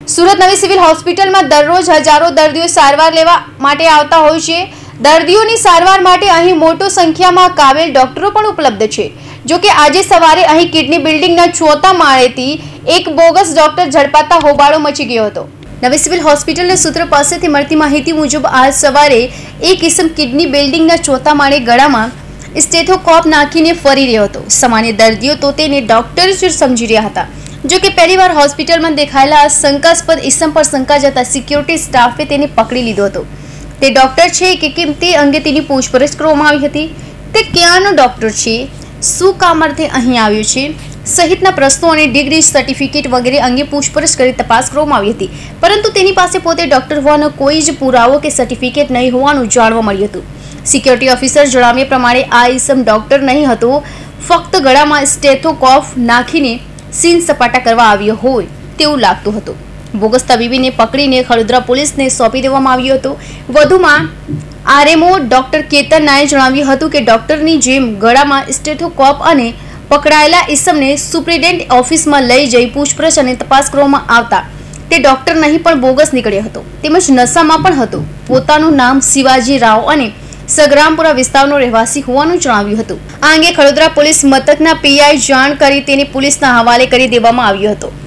સુરત નવી સિવિલ હોસ્પિટલમાં દરરોજ હજારો દર્દીઓ સારવાર લેવા માટે આવતા હોય છે। દર્દીઓની સારવાર માટે અહીં મોટી સંખ્યામાં કાબેલ ડોક્ટરો પણ ઉપલબ્ધ છે। જો કે આજે સવારે અહીં કિડની બિલ્ડિંગના 4થા માળેથી એક બોગસ ડોક્ટર ઝડપાતા હોબાળો મચી ગયો હતો। નવી સિવિલ હોસ્પિટલના સૂત્રો પાસેથી મળતી માહિતી મુજબ આજ સવારે એક ઇસમ કિડની બિલ્ડિંગના 4થા માળે ગળામાં સ્ટેથોસ્કોપ નાખીને ફરી રહ્યો હતો। સામાન્ય દર્દીઓ તો તેને ડોક્ટર જ સમજી રહ્યા હતા। જો કે પહેલીવાર હોસ્પિટલમાં દેખાયેલા શંકાસ્પદ ઇસમ પર શંકા જતા સિક્યુરિટી સ્ટાફે તેને પકડી લીધો હતો। તે ડોક્ટર છે કે કેમ તે અંગે તેની પૂછપરછ કરવામાં આવી હતી। તે ક્યાંનો ડોક્ટર છે, શું કામ અર્થે અહીં આવ્યો છે સહિતના પ્રશ્નો અને ડિગ્રી સર્ટિફિકેટ વગેરે અંગે પૂછપરછ કરી તપાસ કરવામાં આવી હતી, પરંતુ તેની પાસે પોતે ડોક્ટર હોવાનો કોઈ જ પુરાવો કે સર્ટિફિકેટ નહીં હોવાનું જાણવા મળ્યું હતું। સિક્યુરિટી ઓફિસર જણાવ્યા પ્રમાણે આ ઇસમ ડોક્ટર નહીં હતો, ફક્ત ગળામાં સ્ટેથોસ્કોપ નાખીને સીન સપાટા કરવા આવ્યો હોય તેવું લાગતું હતું। બોગસ તબીબીને પકડીને ખડોદરા પોલીસને સોંપી દેવામાં આવ્યો હતો। વધુમાં આરએમઓ ડોક્ટર કેતન નાયે જણાવ્યું હતું કે ડોક્ટરની જેમ ગળામાં સ્ટેથોસ્કોપ અને પકડાયેલા ઇસમને સુપ્રિન્ટેન્ડન્ટ ઓફિસમાં લઈ જઈ પૂછપરછ અને તપાસ કરવામાં આવતા તે ડોક્ટર નહીં પણ બોગસ નીકળ્યો હતો, તેમજ નશામાં પણ હતો। પોતાનું નામ શિવાજી રાવ અને સગરામપુરા વિસ્તારનો રહેવાસી હોવાનું જણાવ્યું હતું। આ અંગે ખડોદરા પોલીસ મથકના પીઆઈ જાણ કરી તેને પોલીસના હવાલે કરી દેવામાં આવ્યો હતો।